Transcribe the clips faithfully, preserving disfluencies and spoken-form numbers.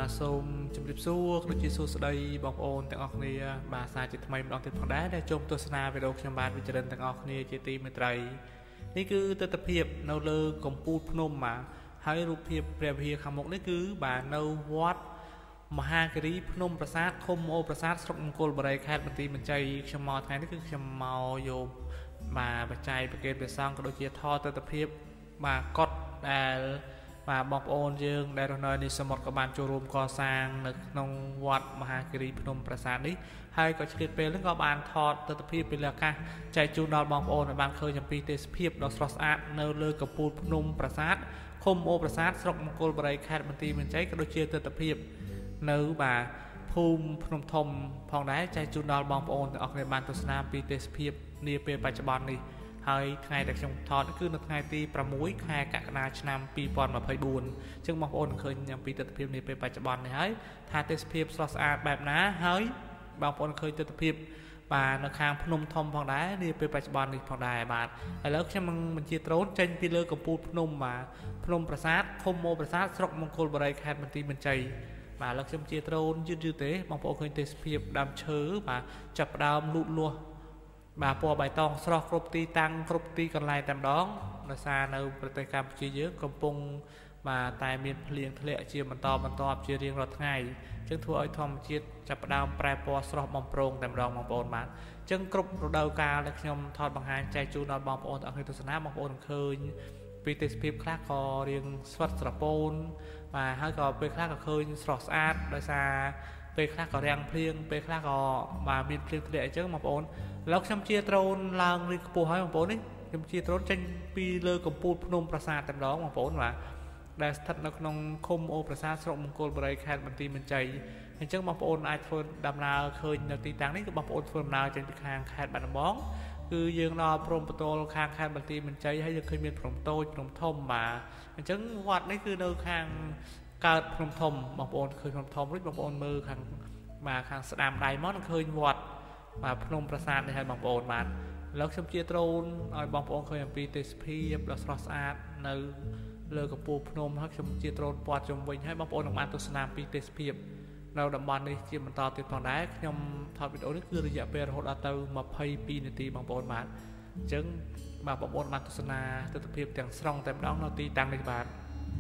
សូមជម្រាបសួរដូចជាសួស្តីបងប្អូនទាំងអស់គ្នាបាទសារជាថ្មីម្ដងទៀតផងដែរដែលចូលទស្សនាវីដេអូខ្ញុំបាទវិជ្ជរិនទាំងអស់គ្នាជាទីមេត្រីនេះគឺទស្សនវិជ្ជានៅលើកំពូលភ្នំបាទហើយរូបភាពព្រះវិហារខាងមុខនេះគឺបាទនៅវត្តមហាគិរីភ្នំប្រាសាទឃុំអូប្រាសាទស្រុកមង្គលបុរីខេត្តបន្ទាយមានជ័យខ្ញុំមកថ្ងៃនេះគឺខ្ញុំមកយកបាទបច្ច័យប្រកេតព្រះសង្ឃក៏ដូចជាថតទស្សនវិជ្ជាបាទកត់ដែលបាទបងប្អូនយើងដែលរស់នៅនេះសមុទ្រក៏បានចូលរួមកសាងនៅក្នុងវត្តមហាគិរីភ្នំប្រាសាទនេះហើយក៏ឆ្លៀតពេលនេះក៏បានថតទស្សនវិជ្ជាពីលើអាកាសចែកជូនដល់បងប្អូនឲ្យបានឃើញអំពីទេសភាពដ៏ស្រស់ស្អាតនៅលើកំពូលភ្នំប្រាសាទឃុំអូប្រាសាទស្រុកមង្គលបុរីខេត្តបន្ទាយមានជ័យក៏ដូចជាទស្សនវិជ្ជានៅបាទភូមិភ្នំធំផងដែរចែកជូនដល់បងប្អូនទាំងអស់គ្នាបានទស្សនាពីទេសភាពនាពេលបច្ចុប្បន្ននេះហើយថ្ងៃដែលខ្ញុំថតគឺនៅថ្ងៃទីប្រាំមួយខែកក្កដាឆ្នាំពីរពាន់ម្ភៃបួនអញ្ចឹងបងប្អូនឃើញអំពីទស្សនវិជ្ជានាពេលបច្ចុប្បន្ននេះហើយថាទេសភាពស្រស់ស្អាតបែបណាហើយបងប្អូនឃើញទស្សនវិជ្ជាបាទនៅខាងភ្នំធំផងដែរនាពេលបច្ចុប្បន្ននេះផងដែរបាទឥឡូវខ្ញុំនឹងបញ្ជាដ្រូនចេញពីលើកំពូលភ្នំបាទភ្នំប្រាសាទឃុំអូប្រាសាទស្រុកមង្គលបុរីខេត្តបន្ទាយមានជ័យបាទឥឡូវខ្ញុំជាដ្រូនយឺតយឺតទេបងប្អូនឃើញទេសភាពដើមឈើបាទចាប់ផ្ដើមលូតលាស់បាទពណ៌បៃតងស្រស់គ្រប់ទីតាំងគ្រប់ទីកន្លែងតែម្ដងដោយសារនៅប្រទេសកម្ពុជាយើងកំពុងបាទតែមានភ្លៀងធ្លាក់ជាបន្តបន្ទាប់ជារៀងរាល់ថ្ងៃអញ្ចឹងធ្វើឲ្យធម្មជាតិចាប់ផ្ដើមប្រែពណ៌ស្រស់បំព្រងតែម្ដងបងប្អូនបាទអញ្ចឹងគ្រប់រដូវកាលដែលខ្ញុំថតបង្ហាញចែកជូនដល់បងប្អូនទាំងអស់គ្នាទស្សនាបងប្អូននឹងឃើញពីទេសភាពខ្លះក៏រៀងស្វិតស្រពោនបាទហើយក៏ពេលខ្លះក៏ឃើញស្រស់ស្អាតដោយសារពេលខ្លះក៏រាំងភ្លៀងពេលខ្លះក៏បាទមានភ្លៀងធ្លាក់អញ្ចឹងបងប្អូនឥឡូវខ្ញុំជាដ្រូនឡើងរៀងខ្ពស់ហើយបងប្អូននេះខ្ញុំជាដ្រូនចេញពីលើកំពូលភ្នំប្រាសាទតែម្ដងបងប្អូនបាទដែលស្ថិតនៅក្នុងឃុំអូប្រាសាទស្រុកមង្គលបុរីខេត្តបន្ទាយមានជ័យអញ្ចឹងបងប្អូនអាចធ្វើដំណើរឃើញនៅទីតាំងនេះគឺបងប្អូនធ្វើដំណើរចេញពីខាងខេត្តបាត់ដំបងគឺយើងដល់ព្រំប្រទល់ខាងខេត្តបន្ទាយមានជ័យហើយយើងឃើញមានភ្នំតូចភ្នំធំបាទអញ្ចឹងវត្តនេះគឺនៅខាងកើតភ្នំធំបងប្អូនឃើញភ្នំធំរួចបងប្អូនមើលខាងបាទខាងស្ដាំដៃមកនឹងឃើញវត្តបាទភ្នំប្រាសាទនេះហើយបងប្អូនបាទឥឡូវខ្ញុំជាដ្រូនឲ្យបងប្អូនឃើញអំពីទេសភាពដ៏ស្រស់ស្អាតនៅលើកំពូលភ្នំហើយខ្ញុំជាដ្រូនព័ទ្ធជុំវិញហើយបងប្អូននឹងបានទស្សនាពីទេសភាពនៅតំបន់នេះជាបន្តទៀតផងដែរខ្ញុំថតវីដេអូនេះគឺរយៈពេលរហូតដល់ទៅម្ភៃពីរនាទីបងប្អូនបាទអញ្ចឹងបាទបងប្អូនបានទស្សនាទស្សនវិជ្ជាទាំងស្រុងតែម្ដងនៅទីតាំងនេះបាទ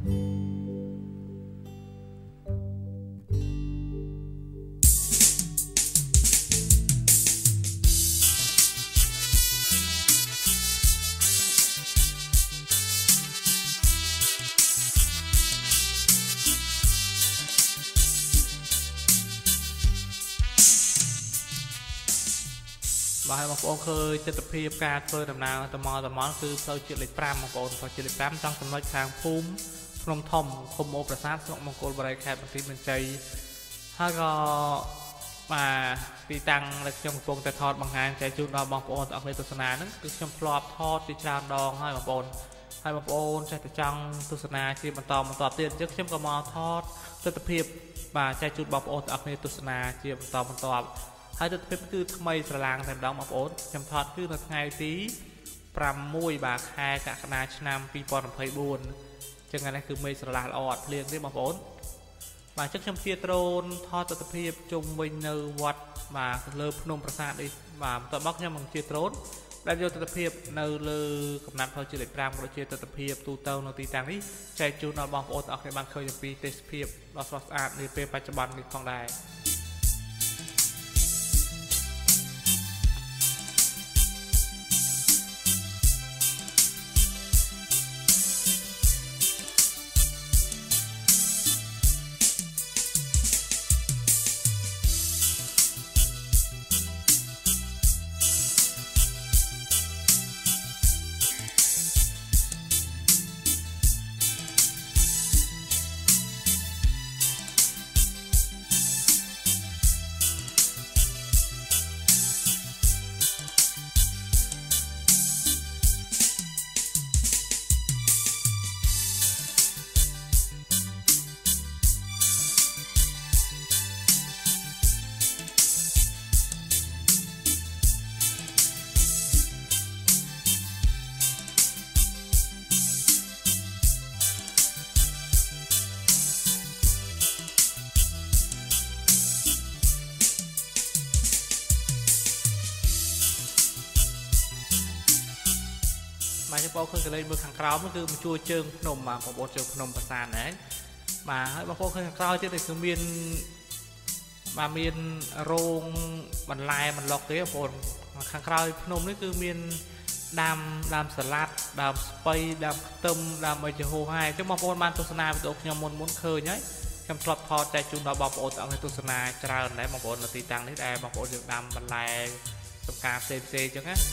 បាទបងប្អូនឃើញទស្សនវិជ្ជាការធ្វើដំណើរទៅមកទៅមកគឺផ្លូវជាតិលេខប្រាំបងប្អូនផ្លូវជាតិលេខប្រាំចង់ចំណុចខាងភូមិភ្នំធំឃុំអូប្រាសាទស្រុកមង្គលបុរីខេត្តបន្ទាយមានជ័យហើយក៏បាទទីតាំងដែលខ្ញុំកំពុងតែថតបង្ហាញចែកជូនដល់បងប្អូនទាំងអស់គ្នាទស្សនាហ្នឹងគឺខ្ញុំធ្លាប់ថតជាច្រើនដងហើយបងប្អូនហើយបងប្អូនចេះតែចង់ទស្សនាជាបន្តបន្តទៀតអញ្ចឹងខ្ញុំក៏មកថតទស្សនវិជ្ជាបាទចែកជូនបងប្អូនទាំងអស់គ្នាទស្សនាជាបន្តបន្តហើយទស្សនវិជ្ជាគឺថ្មីស្រឡាងតែម្ដងបងប្អូនខ្ញុំថតគឺនៅថ្ងៃទីប្រាំមួយបាទខែកក្កដាឆ្នាំពីរពាន់ម្ភៃបួនអញ្ចឹងថ្ងៃនេះគឺមេឃស្រឡះល្អអត់ភ្លៀងទេបងប្អូនបាទអញ្ចឹងខ្ញុំជាដ្រូនថតទស្សនវិជ្ជាជុំវិញនៅវត្តបាទលើភ្នំប្រាសាទនេះបាទបន្ទាប់មកខ្ញុំនឹងជាដ្រូនដែលយកទស្សនវិជ្ជានៅលើកំណាត់ផ្លូវជាតិលេខប្រាំក៏ជាទស្សនវិជ្ជាទូទៅនៅទីតាំងនេះចែកជូនដល់បងប្អូនទាំងអស់គ្នាបានឃើញអំពីទេសភាពដ៏ស្រស់ស្អាតនាពេលបច្ចុប្បន្ននេះផងដែរយើងបងឃើញកន្លែងមើលខាងក្រោមនោះគឺជួរជើងភ្នំបាទបងប្អូនជើងភ្នំប្រាសាទហ្នឹងបាទហើយបងប្អូនឃើញខាងក្រោយទៀតគឺមានបាទមានរោងបន្លែបន្លុកទេបងប្អូនខាងក្រោយភ្នំនេះគឺមានដើមដើមសាឡាត់ដើមស្ពៃដើមខ្ទឹមដើមអីជាហូរហើយអញ្ចឹងបងប្អូនបានទស្សនាវីដេអូខ្ញុំមុនមុនឃើញហើយខ្ញុំធ្លាប់ថតចែកជូនដល់បងប្អូនទាំងអស់ទស្សនាច្រើនដែរបងប្អូននៅទីតាំងនេះដែលបងប្អូនយើងដាំបន្លែសម្ការផ្សេងផ្សេងអញ្ចឹងណា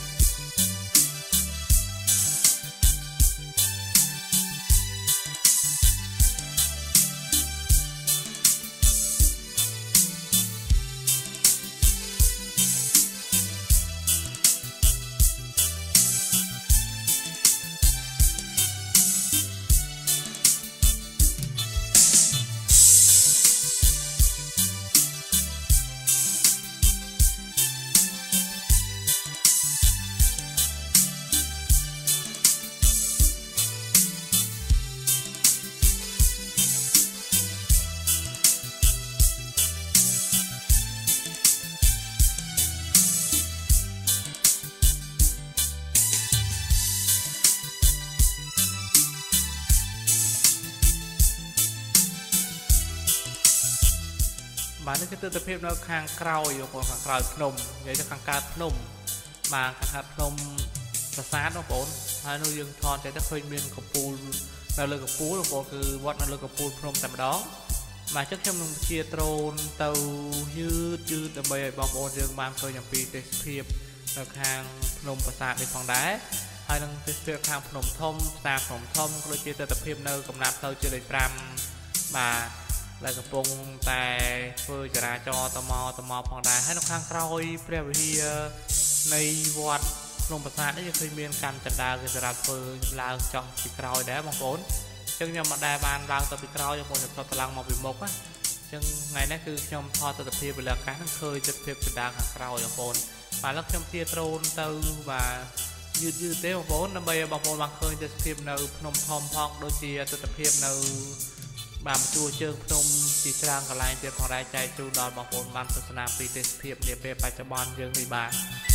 បាទនេះគឺទស្សនវិជ្ជានៅខាងក្រោយបងប្អូនខាងក្រោយភ្នំនិយាយទៅខាងកើតភ្នំបាទខាងកើតភ្នំប្រាសាទបងប្អូនហើយនោះយើងថតតែទៅឃើញមានកំពូលនៅលើកំពូលបងប្អូនគឺវត្តនៅលើកំពូលភ្នំតែម្ដងបាទអញ្ចឹងខ្ញុំនឹងជាដ្រូនទៅយឺតយឺតដើម្បីឲ្យបងប្អូនយើងបានឃើញអំពីទេសភាពនៅខាងភ្នំប្រាសាទនេះផងដែរហើយនឹងទេសភាពខាងភ្នំធំផ្សារភ្នំធំក៏ដូចជាទស្សនវិជ្ជានៅកំណាប់ផ្លូវជាលេខប្រាំបាទដែលកំពុងតែធ្វើចរាចរណ៍តមកតមកផងដែរហើយនៅខាងក្រោយព្រះវិហារនៃវត្តភ្នំប្រាសាទនេះយើងឃើញមានកម្មចន្ទាគេសម្រាប់ធ្វើឡើងចោះពីក្រោយដែរបងប្អូនអញ្ចឹងខ្ញុំមិនដែលបានឡើងទៅពីក្រោយបងប្អូនខ្ញុំទៅឡើងមកពីមុខណាអញ្ចឹងថ្ងៃនេះគឺខ្ញុំថតទស្សនវិជ្ជាវេលាកាសនឹងឃើញទស្សនវិជ្ជាចន្ទាខាងក្រោយបងប្អូនបាទឥឡូវខ្ញុំជាដ្រូនទៅបាទយឺតយឺតទេបងប្អូនដើម្បីឲ្យបងប្អូនបានឃើញទស្សនវិជ្ជានៅភ្នំធំផងដូចជាទស្សនវិជ្ជានៅបាទជួរជើងភ្នំជាច្រើនកន្លែងទៀតផងដែរចែកជូនដល់បងប្អូនបានទស្សនាពីទេសភាពនាពេលបច្ចុប្បន្នយើងនេះបាទ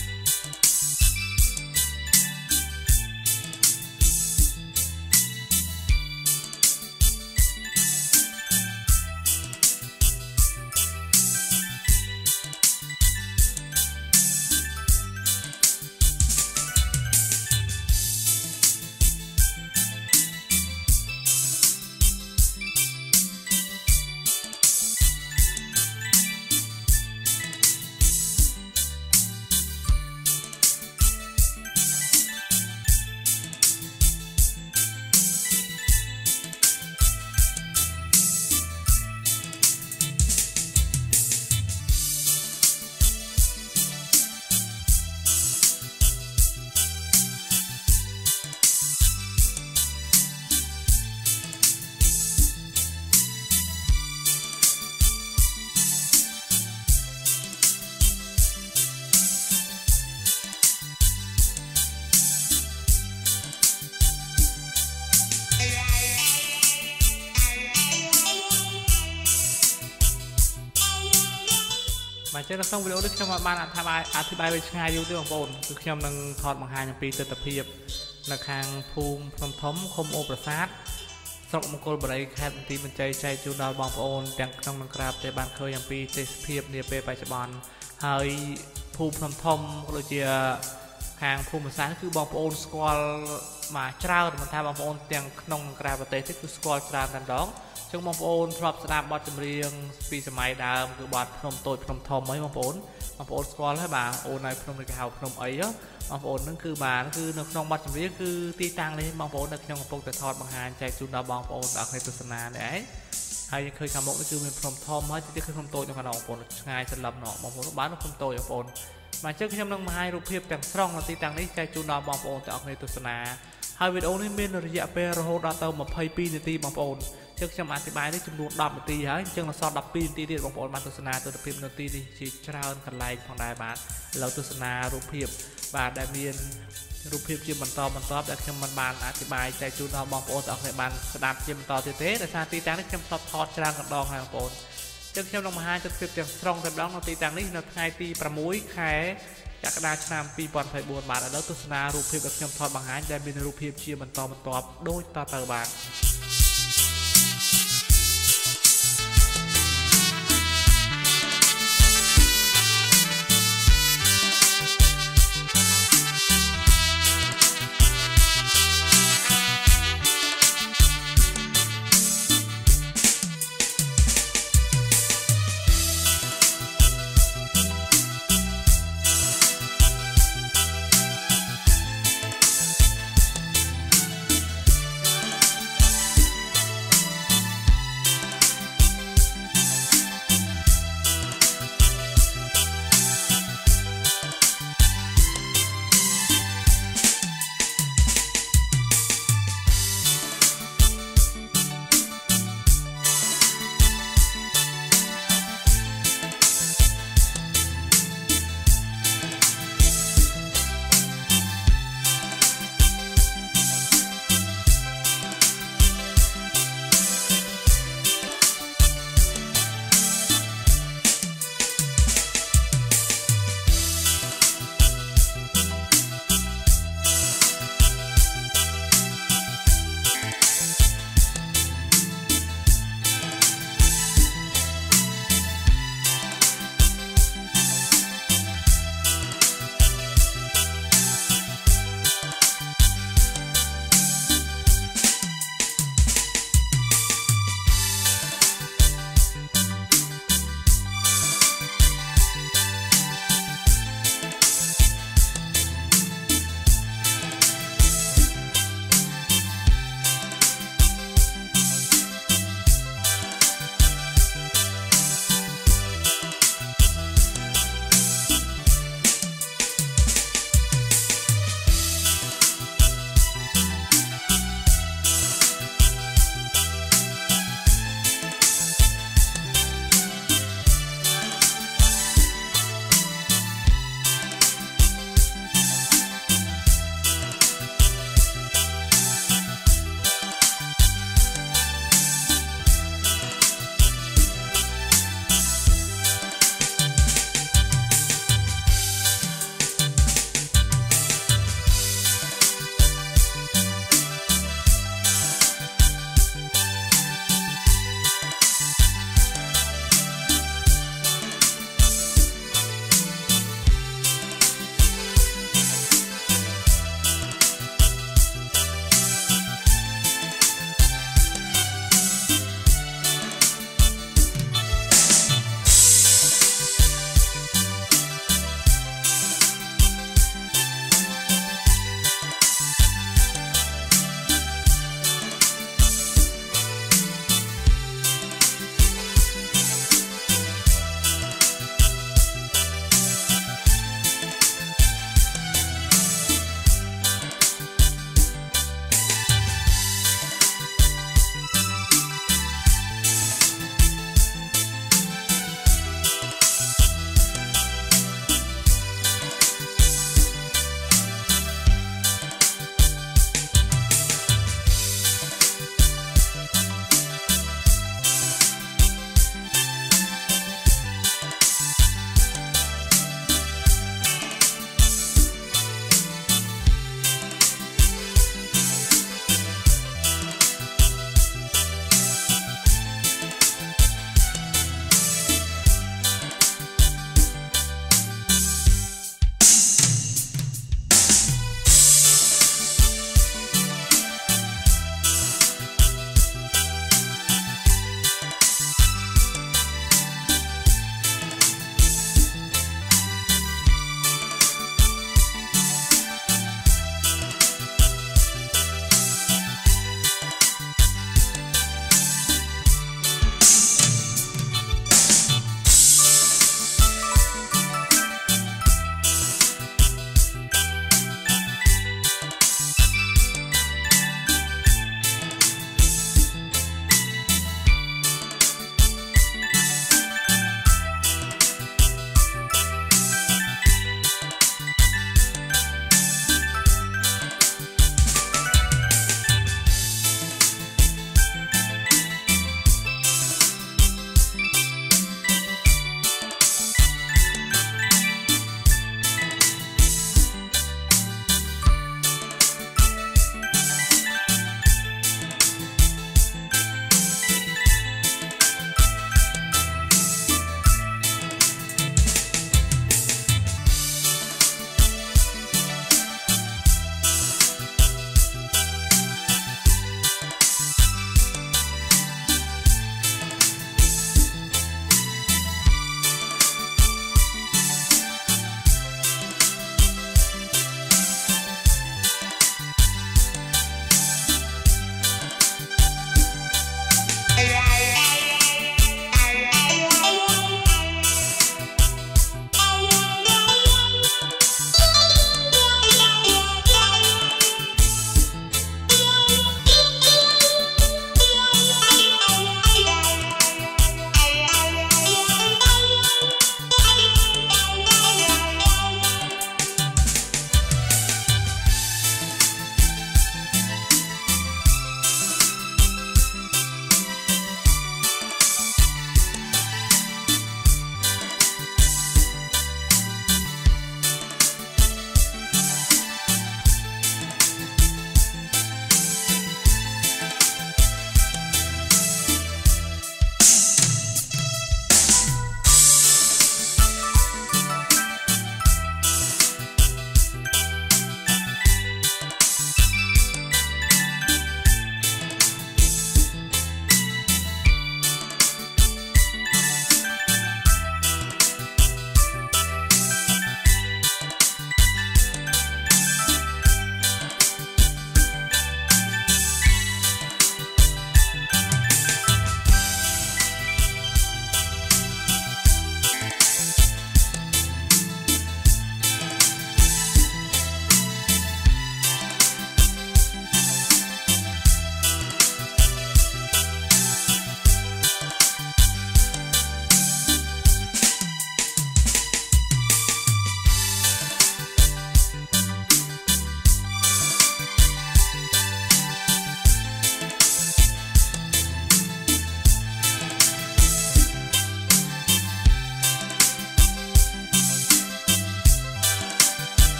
បាទចឹងនៅក្នុងវីដេអូនេះខ្ញុំបានអធិប្បាយអធិប្បាយទៅឆ្ងាយយូរទេបងប្អូនគឺខ្ញុំនឹងថតបង្ហាញអំពីទស្សនវិជ្ជានៅខាងភូមិភ្នំធំឃុំអូប្រាសាទស្រុកមង្គលបុរីខេត្តបន្ទាយមានជ័យចែកជូនដល់បងប្អូនទាំងក្នុងនិងក្រៅប្រទេសបានឃើញអំពីទេសភាពនាពេលបច្ចុប្បន្នហើយភូមិភ្នំធំក៏ដូចជាខាងភូមិប្រាសាទគឺបងប្អូនស្គាល់មកច្រើនមិនថាបងប្អូនទាំងក្នុងនិងក្រៅប្រទេសទេគឺស្គាល់ច្រើនតែម្ដងចឹងបងប្អូនធ្លាប់ស្ដាប់បទចម្រៀងពីសម័យដើមគឺបទភ្នំតូចភ្នំធំអីបងប្អូនបងប្អូនស្គាល់ហើយបាទអូននៅភ្នំនេះគេហៅភ្នំអីបងប្អូនហ្នឹងគឺបាទគឺនៅក្នុងបទចម្រៀងគឺទីតាំងនេះបងប្អូននៅខ្ញុំកំពុងតែថតបង្ហាញចែកជូនដល់បងប្អូនទាំងអស់គ្នាទស្សនានេះឯងហើយយើងឃើញខាងមុខនេះគឺមានភ្នំធំហើយទីទៀតគឺភ្នំតូចនៅខាងបងប្អូនឆ្ងាយសន្លឹមណោះបងប្អូនបានភ្នំតូចបងប្អូនបាទអញ្ចឹងខ្ញុំនឹងបង្ហាញរូបភាពទាំងស្រុងនៅទីតាំងនេះចែកជូនដល់បងប្អូនទាំងអស់គ្នាទស្សនាហើយវីដេអូនេះមានរយៈពេលរហូតដល់ទៅម្ភៃពីរនាទីបងប្អូនចឹងខ្ញុំអធិប្បាយនេះចំនួនដប់នាទីហើយអញ្ចឹងនៅសល់ដប់ពីរនាទីទៀតបងប្អូនបានទស្សនាទស្សនវិជ្ជានាទីនេះជាច្រើនកន្លែងផងដែរបាទឥឡូវទស្សនារូបភាពបាទដែលមានរូបភាពជាបន្តបន្តដែលខ្ញុំមិនបានអធិប្បាយចែកជូនដល់បងប្អូនទាំងអស់គ្នាបានស្ដាប់ជាបន្តទៀតទេដោយសារទីតាំងនេះខ្ញុំធ្លាប់ថតច្រើនកណ្ដងហើយបងប្អូនចឹងខ្ញុំនឹងបង្ហាញទស្សនវិជ្ជាទាំងស្រុងតែម្ដងនៅទីតាំងនេះនៅថ្ងៃទី6ខែកក្កដាឆ្នាំពីរពាន់ยี่สิบสี่បាទឥឡូវទស្សនារូបភាពដែលខ្ញុំថតបង្ហាញដែលមានរូបភាពជាបន្តបន្ទាប់ដូចតទៅបាទ